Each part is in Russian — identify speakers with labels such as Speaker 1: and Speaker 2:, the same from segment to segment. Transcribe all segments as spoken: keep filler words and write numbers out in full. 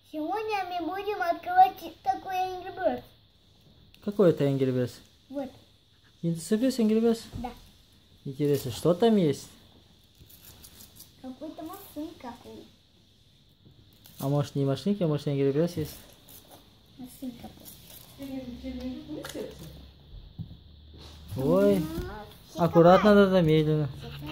Speaker 1: Сегодня мы будем открывать такой Angry Birds.
Speaker 2: Какой это Angry Birds?
Speaker 1: Вот.
Speaker 2: Сюрприз Angry Birds?
Speaker 1: Да.
Speaker 2: Интересно, что там есть?
Speaker 1: Какой-то машинка.
Speaker 2: А может не машинки, а может Angry Birds есть?
Speaker 1: Машинка.
Speaker 2: Ой, аккуратно надо, медленно.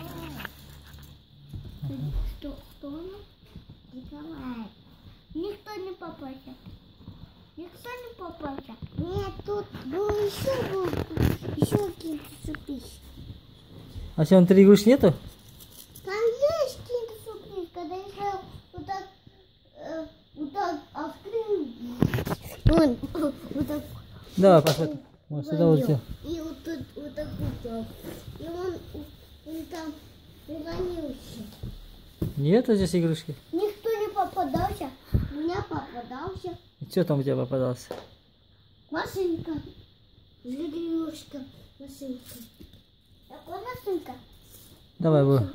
Speaker 1: Что, что она? Николай. Никто не попался. Никто не попался. Нет, тут был еще, был, еще какие-то сюрприз.
Speaker 2: А сегодня три игрушки нету?
Speaker 1: Там есть какие-то сюрприз, когда я вот так, э, вот так открыл. Вон, вот так.
Speaker 2: Давай, посмотрим. Вот сюда вот все.
Speaker 1: И вот тут вот так вот. И он, он там уронился.
Speaker 2: Нету здесь игрушки?
Speaker 1: Никто не попадался. У меня попадался.
Speaker 2: И что там у тебя попадался?
Speaker 1: Машинка. Зверюшка. Машинка. Такой машинка.
Speaker 2: Давай, Бу.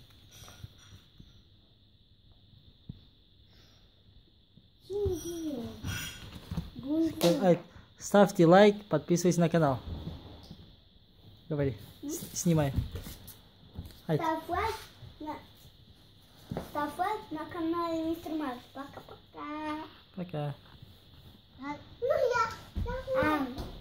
Speaker 2: Ай, ставьте лайк, подписывайтесь на канал. Говори. С снимай. Ай.
Speaker 1: Ставь лайк на, ставь лайк на канале Мистер Макс. Пока-пока.
Speaker 2: Пока.
Speaker 1: Ну я.